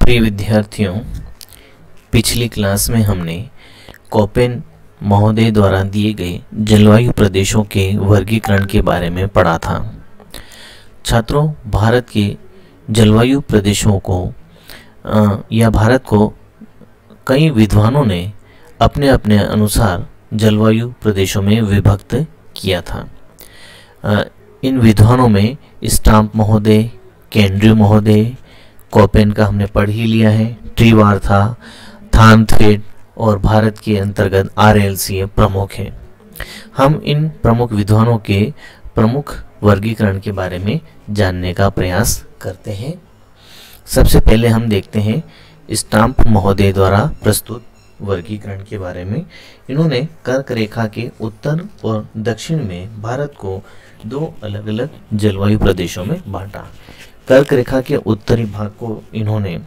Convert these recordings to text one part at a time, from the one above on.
प्रिय विद्यार्थियों, पिछली क्लास में हमने कोपेन महोदय द्वारा दिए गए जलवायु प्रदेशों के वर्गीकरण के बारे में पढ़ा था। छात्रों, भारत के जलवायु प्रदेशों को या भारत को कई विद्वानों ने अपने अपने अनुसार जलवायु प्रदेशों में विभक्त किया था। इन विद्वानों में स्टाम्प महोदय, केंड्रे महोदय, कोपेन का हमने पढ़ ही लिया है, ट्रीवार्था, थानथवेट और भारत के अंतर्गत आरएलसी प्रमुख हैं। हम इन प्रमुख विद्वानों के प्रमुख वर्गीकरण के बारे में जानने का प्रयास करते हैं। सबसे पहले हम देखते हैं स्टाम्प महोदय द्वारा प्रस्तुत वर्गीकरण के बारे में। इन्होंने कर्क रेखा के उत्तर और दक्षिण में भारत को दो अलग अलग जलवायु प्रदेशों में बांटा। कर्क रेखा के उत्तरी भाग को इन्होंने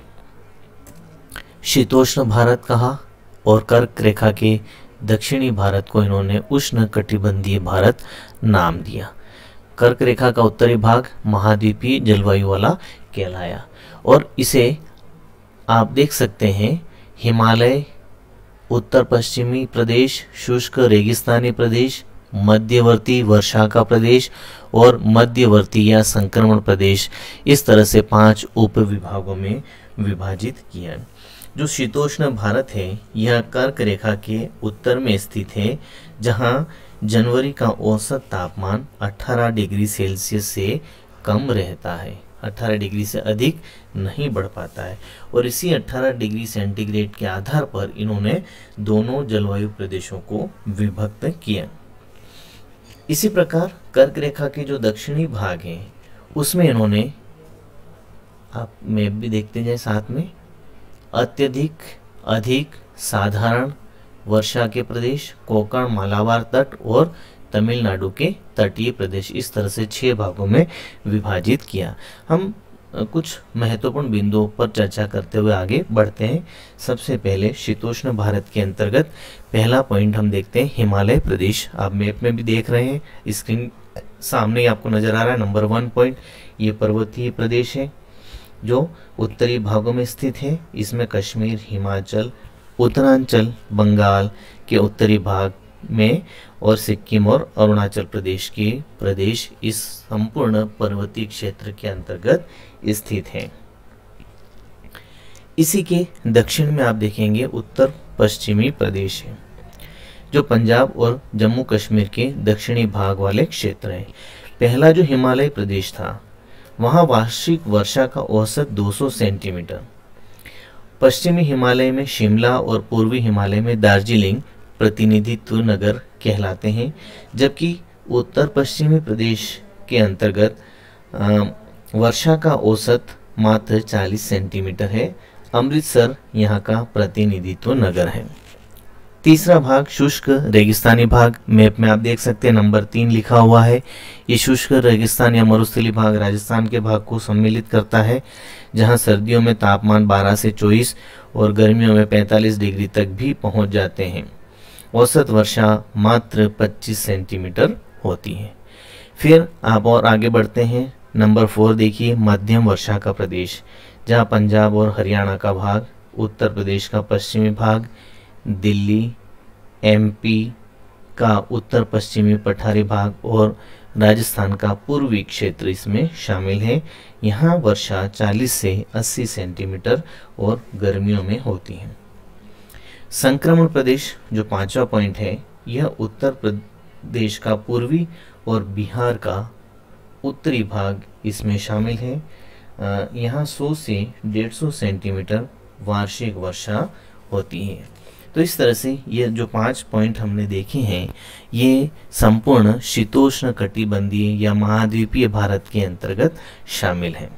शीतोष्ण भारत कहा और कर्क रेखा के दक्षिणी भारत को इन्होंने उष्ण कटिबंधीय भारत नाम दिया। कर्क रेखा का उत्तरी भाग महाद्वीपीय जलवायु वाला कहलाया और इसे आप देख सकते हैं हिमालय, उत्तर पश्चिमी प्रदेश, शुष्क रेगिस्तानी प्रदेश, मध्यवर्ती वर्षा का प्रदेश और मध्यवर्ती या संक्रमण प्रदेश, इस तरह से 5 उप विभागों में विभाजित किया। जो शीतोष्ण भारत है यह कर्क रेखा के उत्तर में स्थित है, जहां जनवरी का औसत तापमान 18 डिग्री सेल्सियस से कम रहता है, 18 डिग्री से अधिक नहीं बढ़ पाता है। और इसी 18 डिग्री सेंटीग्रेड के आधार पर इन्होंने दोनों जलवायु प्रदेशों को विभक्त किया। इसी प्रकार कर्क रेखा के जो दक्षिणी भाग हैं उसमें इन्होंने, आप मैप भी देखते जाए साथ में, अत्यधिक, अधिक, साधारण, वर्षा के प्रदेश, कोंकण मालाबार तट और तमिलनाडु के तटीय प्रदेश, इस तरह से 6 भागों में विभाजित किया। हम कुछ महत्वपूर्ण बिंदुओं पर चर्चा करते हुए आगे बढ़ते हैं। सबसे पहले शीतोष्ण भारत के अंतर्गत पहला पॉइंट हम देखते हैं हिमालय प्रदेश। आप मैप में भी देख रहे हैं, स्क्रीन सामने ही आपको नजर आ रहा है। नंबर 1 पॉइंट, ये पर्वतीय प्रदेश है जो उत्तरी भागों में स्थित है। इसमें कश्मीर, हिमाचल, उत्तरांचल, बंगाल के उत्तरी भाग में और सिक्किम और अरुणाचल प्रदेश के प्रदेश इस संपूर्ण पर्वतीय क्षेत्र के अंतर्गत स्थित है। इसी के दक्षिण में आप देखेंगे उत्तर पश्चिमी प्रदेश है, जो पंजाब और जम्मू कश्मीर के दक्षिणी भाग वाले क्षेत्र है। पहला जो हिमालय प्रदेश था वहां वार्षिक वर्षा का औसत 200 सेंटीमीटर। पश्चिमी हिमालय में शिमला और पूर्वी हिमालय में दार्जिलिंग प्रतिनिधित्व नगर कहलाते हैं, जबकि उत्तर पश्चिमी प्रदेश के अंतर्गत वर्षा का औसत मात्र 40 सेंटीमीटर है। अमृतसर यहाँ का प्रतिनिधित्व नगर है। तीसरा भाग शुष्क रेगिस्तानी भाग, मैप में आप देख सकते हैं नंबर 3 लिखा हुआ है। ये शुष्क रेगिस्तान या मरुस्थलीय भाग राजस्थान के भाग को सम्मिलित करता है, जहां सर्दियों में तापमान 12 से 24 और गर्मियों में 45 डिग्री तक भी पहुंच जाते हैं। औसत वर्षा मात्र 25 सेंटीमीटर होती है। फिर आप और आगे बढ़ते हैं। नंबर 4 देखिए, मध्यम वर्षा का प्रदेश, जहां पंजाब और हरियाणा का भाग, उत्तर प्रदेश का पश्चिमी भाग, दिल्ली, एमपी का उत्तर पश्चिमी पठारी भाग और राजस्थान का पूर्वी क्षेत्र इसमें शामिल है। यहाँ वर्षा 40 से 80 सेंटीमीटर और गर्मियों में होती है। संक्रमण प्रदेश जो 5वां पॉइंट है, यह उत्तर प्रदेश का पूर्वी और बिहार का उत्तरी भाग इसमें शामिल है। यहाँ 100 से 150 सेंटीमीटर वार्षिक वर्षा होती है। तो इस तरह से ये जो 5 पॉइंट हमने देखे हैं ये संपूर्ण शीतोष्ण कटिबंधीय या महाद्वीपीय भारत के अंतर्गत शामिल हैं।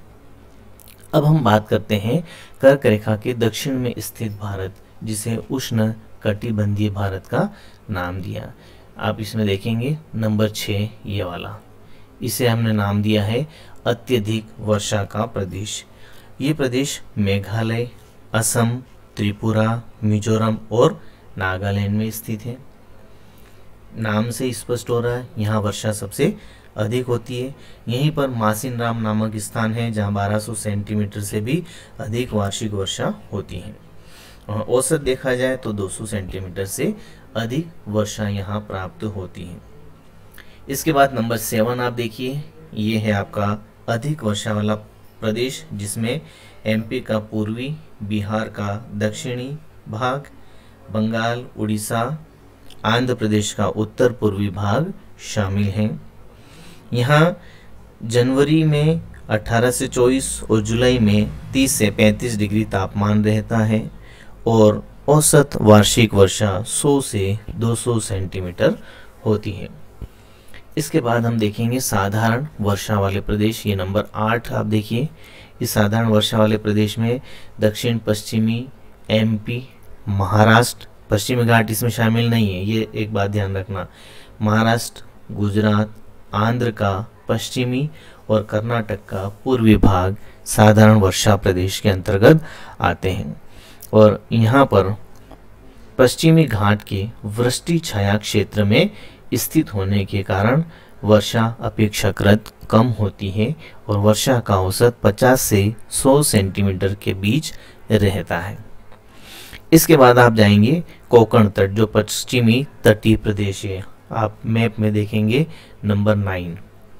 अब हम बात करते हैं कर्क रेखा के दक्षिण में स्थित भारत, जिसे उष्ण कटिबंधीय भारत का नाम दिया। आप इसमें देखेंगे नंबर 6 ये वाला, इसे हमने नाम दिया है अत्यधिक वर्षा का प्रदेश। ये प्रदेश मेघालय, असम, त्रिपुरा, मिजोरम और नागालैंड में स्थित है। नाम से स्पष्ट हो रहा है यहाँ वर्षा सबसे अधिक होती है। यहीं पर मासिन राम नामक स्थान है जहाँ 1200 सेंटीमीटर से भी अधिक वार्षिक वर्षा होती है। औसत देखा जाए तो 200 सेंटीमीटर से अधिक वर्षा यहाँ प्राप्त होती है। इसके बाद नंबर 7 आप देखिए, ये है आपका अधिक वर्षा वाला प्रदेश, जिसमें एमपी का पूर्वी, बिहार का दक्षिणी भाग, बंगाल, उड़ीसा, आंध्र प्रदेश का उत्तर पूर्वी भाग शामिल हैं। यहाँ जनवरी में 18 से 24 और जुलाई में 30 से 35 डिग्री तापमान रहता है और औसत वार्षिक वर्षा 100 से 200 सेंटीमीटर होती है। इसके बाद हम देखेंगे साधारण वर्षा वाले प्रदेश, ये नंबर 8 आप देखिए। इस साधारण वर्षा वाले प्रदेश में दक्षिण पश्चिमी एमपी, महाराष्ट्र, पश्चिमी घाट इसमें शामिल नहीं है, ये एक बात ध्यान रखना, महाराष्ट्र, गुजरात, आंध्र का पश्चिमी और कर्नाटक का पूर्वी भाग साधारण वर्षा प्रदेश के अंतर्गत आते हैं। और यहाँ पर पश्चिमी घाट के वृष्टि छाया क्षेत्र में स्थित होने के कारण वर्षा अपेक्षाकृत कम होती है और वर्षा का औसत 50 से 100 सेंटीमीटर के बीच रहता है। इसके बाद आप जाएंगे कोंकण तट, जो पश्चिमी तटीय प्रदेश है। आप मैप में देखेंगे नंबर 9,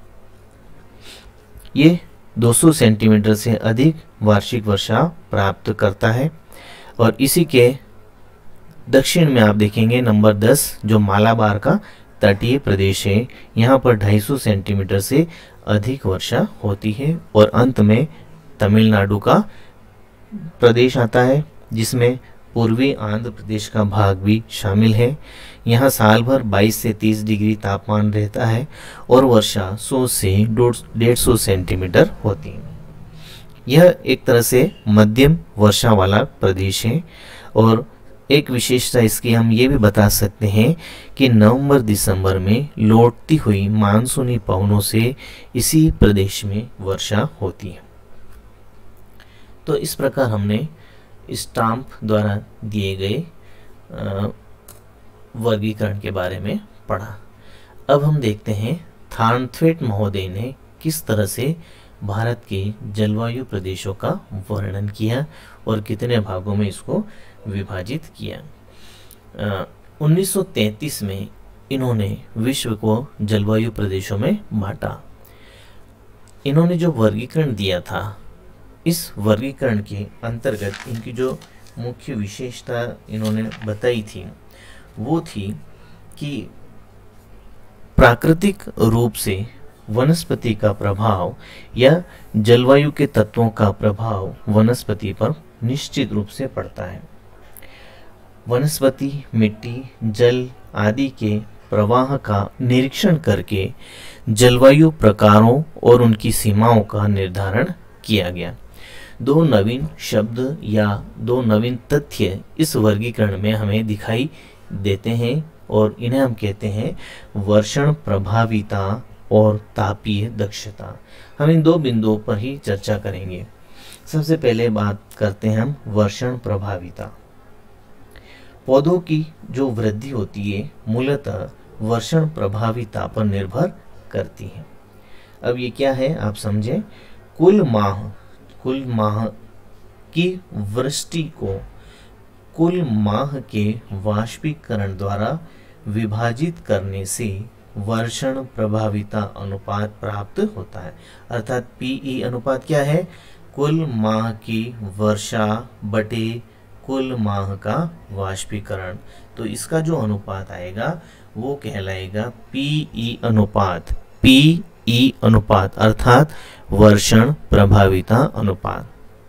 ये 200 सेंटीमीटर से अधिक वार्षिक वर्षा प्राप्त करता है। और इसी के दक्षिण में आप देखेंगे नंबर 10, जो मालाबार का तटीय प्रदेश है। यहाँ पर 250 सेंटीमीटर से अधिक वर्षा होती है। और अंत में तमिलनाडु का प्रदेश आता है, जिसमें पूर्वी आंध्र प्रदेश का भाग भी शामिल है। यहाँ साल भर 22 से 30 डिग्री तापमान रहता है और वर्षा 100 से 150 सेंटीमीटर होती है। यह एक तरह से मध्यम वर्षा वाला प्रदेश है। और एक विशेषता इसकी हम ये भी बता सकते हैं कि नवंबर दिसंबर में लौटती हुई मानसूनी पवनों से इसी प्रदेश में वर्षा होती है। तो इस प्रकार हमने स्टाम्प द्वारा दिए गए वर्गीकरण के बारे में पढ़ा। अब हम देखते हैं थार्नथवेट महोदय ने किस तरह से भारत के जलवायु प्रदेशों का वर्णन किया और कितने भागों में इसको विभाजित किया। 1933 में इन्होंने विश्व को जलवायु प्रदेशों में बांटा। इन्होंने जो वर्गीकरण दिया था, इस वर्गीकरण के अंतर्गत इनकी जो मुख्य विशेषता इन्होंने बताई थी वो थी कि प्राकृतिक रूप से वनस्पति का प्रभाव या जलवायु के तत्वों का प्रभाव वनस्पति पर निश्चित रूप से पड़ता है। वनस्पति, मिट्टी, जल आदि के प्रवाह का निरीक्षण करके जलवायु प्रकारों और उनकी सीमाओं का निर्धारण किया गया। दो नवीन शब्द या दो नवीन तथ्य इस वर्गीकरण में हमें दिखाई देते हैं और इन्हें हम कहते हैं वर्षण प्रभाविता और तापीय दक्षता। हम इन दो बिंदुओं पर ही चर्चा करेंगे। सबसे पहले बात करते हैं हम वर्षण प्रभाविता। पौधों की जो वृद्धि होती है मूलतः वर्षण प्रभाविता पर निर्भर करती है। अब ये क्या है आप समझें। कुल माह की वृष्टि को कुल माह के वाष्पीकरण द्वारा विभाजित करने से वर्षण प्रभाविता अनुपात प्राप्त होता है। अर्थात पीई अनुपात क्या है? कुल माह की वर्षा बटे कुल माह का वाष्पीकरण। तो इसका जो अनुपात आएगा वो कहलाएगा पीई अनुपात। पीई अनुपात अर्थात वर्षण प्रभाविता अनुपात।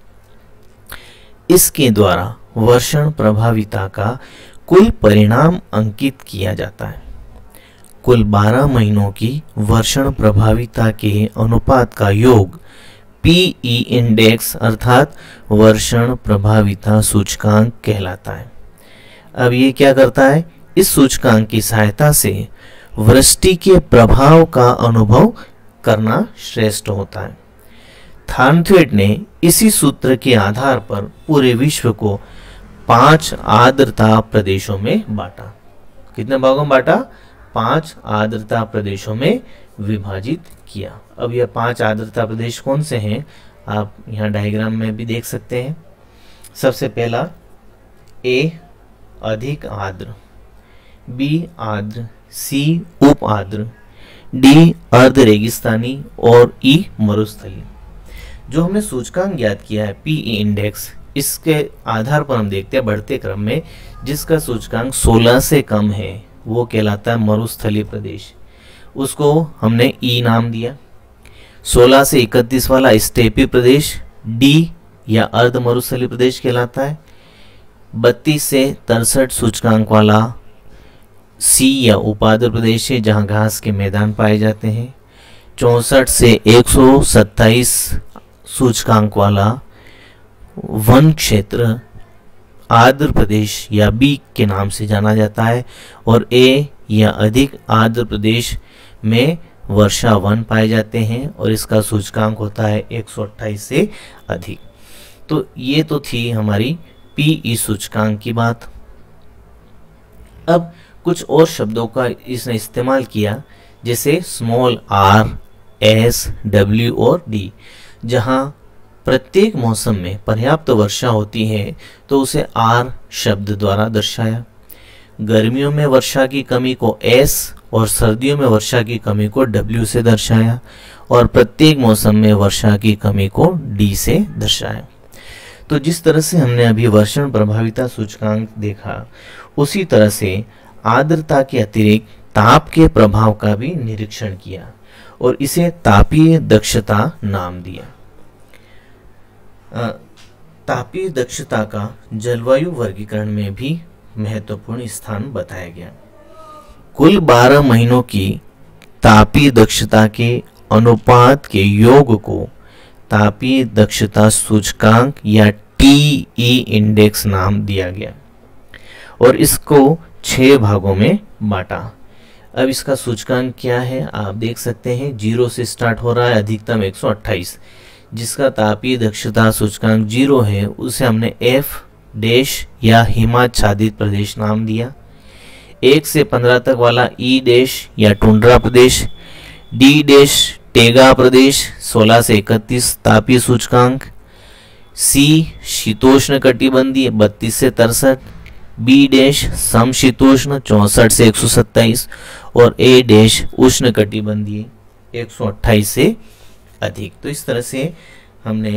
इसके द्वारा वर्षण प्रभाविता का कुल परिणाम अंकित किया जाता है। कुल 12 महीनों की वर्षण प्रभाविता के अनुपात का योग पीई इंडेक्स अर्थात वर्षण प्रभाविता सूचकांक कहलाता है। अब ये क्या करता है? इस सूचकांक की सहायता से वृष्टि के प्रभाव का अनुभव करना श्रेष्ठ होता है। थार्नथवेट ने इसी सूत्र के आधार पर पूरे विश्व को 5 आर्द्रता प्रदेशों में बांटा। कितने भागों में बांटा? 5 आर्द्रता प्रदेशों में विभाजित किया। अब यह 5 आर्द्रता प्रदेश कौन से हैं, आप यहाँ डायग्राम में भी देख सकते हैं। सबसे पहला ए अधिक आर्द्र, बी आर्द्र, सी उप आर्द्र, डी अर्ध रेगिस्तानी और ई मरुस्थली। जो हमने सूचकांक ज्ञात किया है पीई इंडेक्स, इसके आधार पर हम देखते हैं बढ़ते क्रम में जिसका सूचकांक 16 से कम है वो कहलाता है मरुस्थलीय प्रदेश, उसको हमने ई नाम दिया। 16 से 31 वाला स्टेपी प्रदेश डी या अर्ध मरुस्थलीय प्रदेश कहलाता है। 32 से 63 सूचकांक वाला सी या उपाद्र प्रदेश है जहां घास के मैदान पाए जाते हैं। 64 से 127 सूचकांक वाला वन क्षेत्र आर्द्र प्रदेश या बी के नाम से जाना जाता है। और ए या अधिक आर्द्र प्रदेश में वर्षा वन पाए जाते हैं और इसका सूचकांक होता है 128 से अधिक। तो ये तो थी हमारी पीई सूचकांक की बात। अब कुछ और शब्दों का इसने इस्तेमाल किया जैसे स्मॉल आर, एस, डब्ल्यू और डी। जहां प्रत्येक मौसम में पर्याप्त वर्षा होती है तो उसे आर शब्द द्वारा दर्शाया। गर्मियों में वर्षा की कमी को एस और सर्दियों में वर्षा की कमी को डब्ल्यू से दर्शाया और प्रत्येक मौसम में वर्षा की कमी को डी से दर्शाया। तो जिस तरह से हमने अभी वर्षण प्रभाविता सूचकांक देखा उसी तरह से आर्द्रता के अतिरिक्त ताप के प्रभाव का भी निरीक्षण किया और इसे तापीय दक्षता नाम दिया। तापीय दक्षता का जलवायु वर्गीकरण में भी महत्वपूर्ण स्थान बताया गया। कुल 12 महीनों की तापीय दक्षता के अनुपात के योग को तापीय दक्षता सूचकांक या टीई इंडेक्स नाम दिया गया और इसको 6 भागों में बांटा। अब इसका सूचकांक क्या है आप देख सकते हैं, 0 से स्टार्ट हो रहा है, अधिकतम 128। जिसका तापीय दक्षता सूचकांक 0 है उसे हमने एफ डैश या हिमाच्छादित प्रदेश नाम दिया। 1 से 15 तक वाला ई डैश या टुंड्रा प्रदेश, डी डैश टेगा प्रदेश 16 से 31 तापीय सूचकांक, सी शीतोष्ण कटिबंधीय 32 से 63, बी डैश समशीतोष्ण 64 से 127 और ए डैश उष्ण कटिबंधीय 128 से अधिक। तो इस तरह से हमने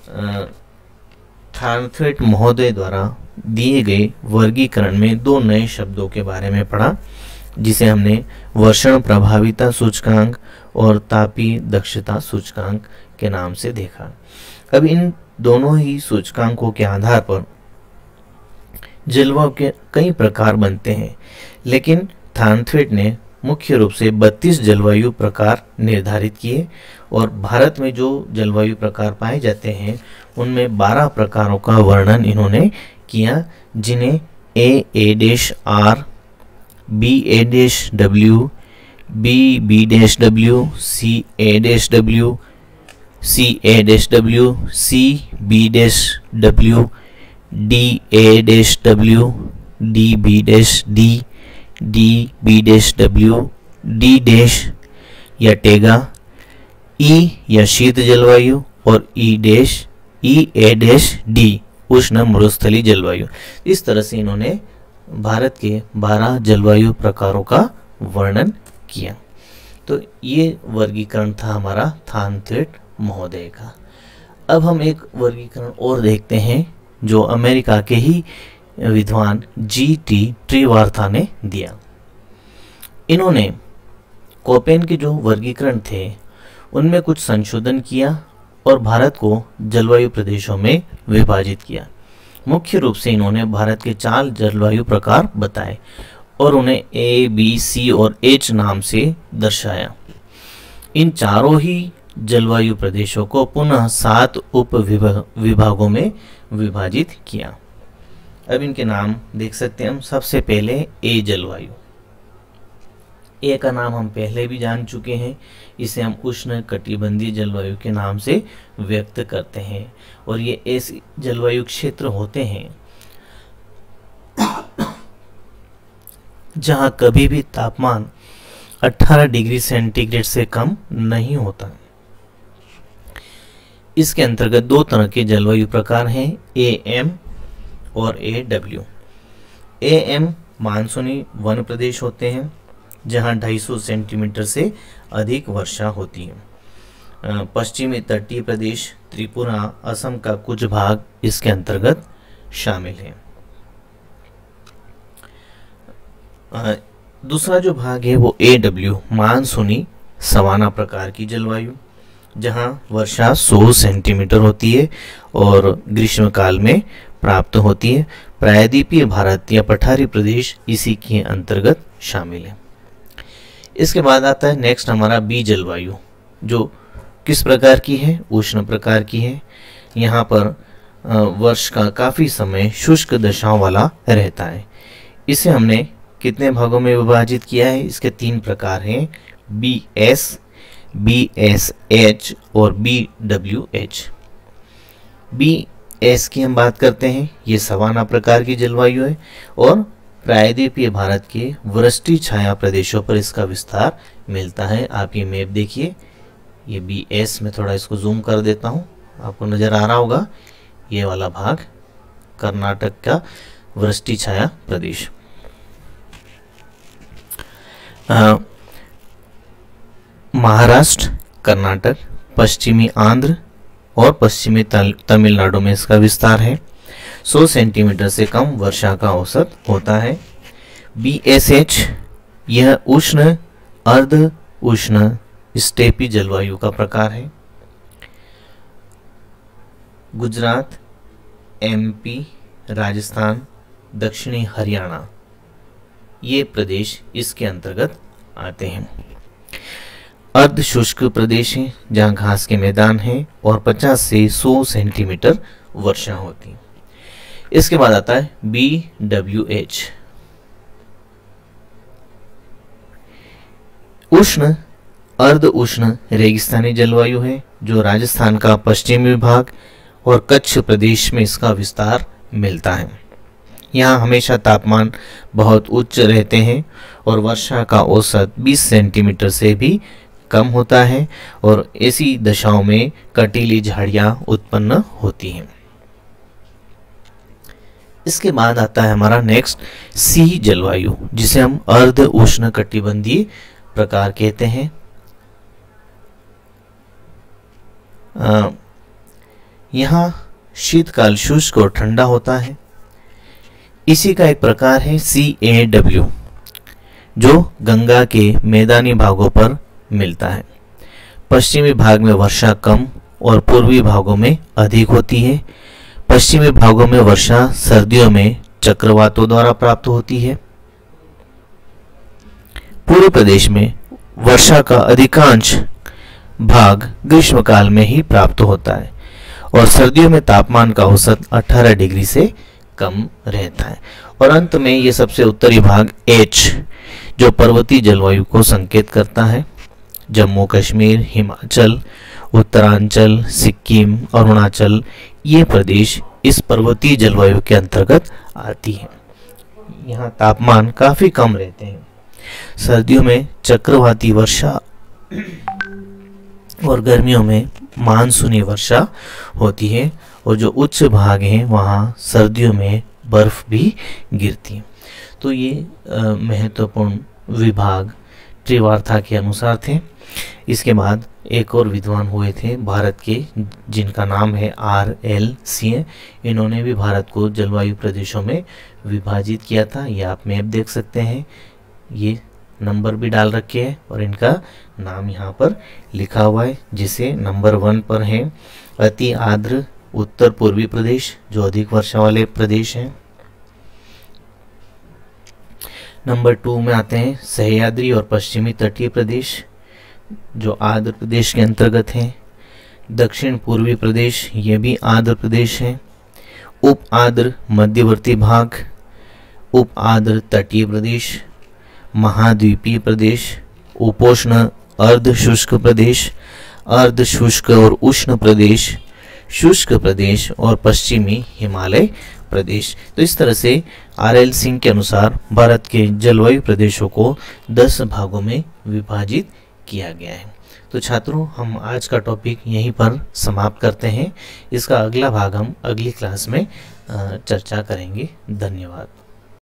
थार्नथवेट महोदय द्वारा दिए गए वर्गीकरण में 2 नए शब्दों के बारे में पढ़ा जिसे हमने वर्षण प्रभाविता सूचकांक और तापीय दक्षता सूचकांक के नाम से देखा। अब इन दोनों ही सूचकांकों के आधार पर जलवायु के कई प्रकार बनते हैं, लेकिन थार्नथवेट ने मुख्य रूप से 32 जलवायु प्रकार निर्धारित किए और भारत में जो जलवायु प्रकार पाए जाते हैं उनमें 12 प्रकारों का वर्णन इन्होंने किया, जिन्हें A dash R, B A dash W, B dash W, C A dash W, C A dash W, C B dash W, D A dash W, D B dash D, D B dash W, D dash या taiga, ई या शीत जलवायु और ई ए dash D उष्ण मरुस्थलीय जलवायु। इस तरह से इन्होंने भारत के 12 जलवायु प्रकारों का वर्णन किया। तो ये वर्गीकरण था हमारा थार्नथवेट महोदय का। अब हम एक वर्गीकरण और देखते हैं जो अमेरिका के ही विद्वान जी.टी. ट्रीवार्था ने दिया। इन्होंने कोपेन के जो वर्गीकरण थे उनमें कुछ संशोधन किया और भारत को जलवायु प्रदेशों में विभाजित किया। मुख्य रूप से इन्होंने भारत के 4 जलवायु प्रकार बताए और उन्हें ए, बी, सी और एच नाम से दर्शाया। इन चारों ही जलवायु प्रदेशों को पुनः 7 उप विभागों में विभाजित किया। अब इनके नाम देख सकते हैं हम। सबसे पहले ए जलवायु। ए का नाम हम पहले भी जान चुके हैं, इसे हम उष्ण कटिबंधीय जलवायु के नाम से व्यक्त करते हैं और ये ऐसे जलवायु क्षेत्र होते हैं जहां कभी भी तापमान 18 डिग्री सेंटीग्रेड से कम नहीं होता। इसके अंतर्गत दो तरह के जलवायु प्रकार हैं, AM और AW। AM मानसूनी वन प्रदेश होते हैं जहां 250 सेंटीमीटर से अधिक वर्षा होती है। पश्चिमी तटीय प्रदेश, त्रिपुरा, असम का कुछ भाग इसके अंतर्गत शामिल है। दूसरा जो भाग है वो AW मानसूनी सवाना प्रकार की जलवायु, जहां वर्षा 100 सेंटीमीटर होती है और ग्रीष्मकाल में प्राप्त होती है। प्रायद्वीपीय भारत या पठारी प्रदेश इसी के अंतर्गत शामिल है। इसके बाद आता है नेक्स्ट हमारा B जलवायु, जो किस प्रकार की है, उष्ण प्रकार की है। यहाँ पर वर्ष का काफ़ी समय शुष्क दशाओं वाला रहता है। इसे हमने कितने भागों में विभाजित किया है, इसके 3 प्रकार हैं, BS, BSH और BWH। BS की हम बात करते हैं, ये सवाना प्रकार की जलवायु है और प्रायद्वीपीय भारत के वृष्टि छाया प्रदेशों पर इसका विस्तार मिलता है। आप ये मैप देखिए, ये BS में थोड़ा इसको जूम कर देता हूँ, आपको नज़र आ रहा होगा, ये वाला भाग कर्नाटक का वृष्टि छाया प्रदेश। महाराष्ट्र, कर्नाटक, पश्चिमी आंध्र और पश्चिमी तमिलनाडु में इसका विस्तार है। 100 सेंटीमीटर से कम वर्षा का औसत होता है। BSH यह उष्ण अर्ध उष्ण स्टेपी जलवायु का प्रकार है। गुजरात, MP, राजस्थान, दक्षिणी हरियाणा ये प्रदेश इसके अंतर्गत आते हैं। अर्ध शुष्क प्रदेश है जहां घास के मैदान हैं और 50 से 100 सेंटीमीटर वर्षा होती है। इसके बाद आता है BWH, उष्ण अर्ध उष्ण रेगिस्तानी जलवायु है जो राजस्थान का पश्चिमी भाग और कच्छ प्रदेश में इसका विस्तार मिलता है। यहाँ हमेशा तापमान बहुत उच्च रहते हैं और वर्षा का औसत 20 सेंटीमीटर से भी कम होता है और ऐसी दशाओं में कटीली झाड़ियाँ उत्पन्न होती हैं। इसके बाद आता है हमारा नेक्स्ट C जलवायु, जिसे हम अर्ध उष्ण कटिबंधीय प्रकार कहते हैं। यहाँ शीतकाल शुष्क और ठंडा होता है। इसी का एक प्रकार है CAW, जो गंगा के मैदानी भागों पर मिलता है। पश्चिमी भाग में वर्षा कम और पूर्वी भागों में अधिक होती है। पश्चिमी भागों में वर्षा सर्दियों में चक्रवातों द्वारा प्राप्त होती है। पूर्वी प्रदेश में वर्षा का अधिकांश भाग ग्रीष्मकाल में ही प्राप्त होता है और सर्दियों में तापमान का औसत 18 डिग्री से कम रहता है। और अंत में ये सबसे उत्तरी भाग H, जो पर्वतीय जलवायु को संकेत करता है। जम्मू कश्मीर, हिमाचल, उत्तरांचल, सिक्किम, अरुणाचल ये प्रदेश इस पर्वतीय जलवायु के अंतर्गत आती हैं। यहाँ तापमान काफ़ी कम रहते हैं। सर्दियों में चक्रवाती वर्षा और गर्मियों में मानसूनी वर्षा होती है और जो उच्च भाग हैं वहाँ सर्दियों में बर्फ भी गिरती है। तो ये महत्वपूर्ण विभाग त्रिवार्ता के अनुसार थे। इसके बाद एक और विद्वान हुए थे भारत के, जिनका नाम है RL सिंह। इन्होंने भी भारत को जलवायु प्रदेशों में विभाजित किया था। ये आप मैप देख सकते हैं, ये नंबर भी डाल रखे हैं और इनका नाम यहाँ पर लिखा हुआ है, जिसे नंबर 1 पर है अति आर्द्र उत्तर पूर्वी प्रदेश, जो अधिक वर्षा वाले प्रदेश हैं। नंबर 2 में आते हैं सह्याद्री और पश्चिमी तटीय प्रदेश, जो आर्द्र प्रदेश के अंतर्गत हैं। दक्षिण पूर्वी प्रदेश, ये भी आर्द्र प्रदेश हैं। उप आर्द्र मध्यवर्ती भाग, उप आर्द्र तटीय प्रदेश, महाद्वीपीय प्रदेश, उपोष्ण अर्ध शुष्क प्रदेश, अर्ध शुष्क और उष्ण प्रदेश, शुष्क प्रदेश और पश्चिमी हिमालय प्रदेश। तो इस तरह से RL सिंह के अनुसार भारत के जलवायु प्रदेशों को 10 भागों में विभाजित किया गया है। तो छात्रों, हम आज का टॉपिक यहीं पर समाप्त करते हैं। इसका अगला भाग हम अगली क्लास में चर्चा करेंगे। धन्यवाद।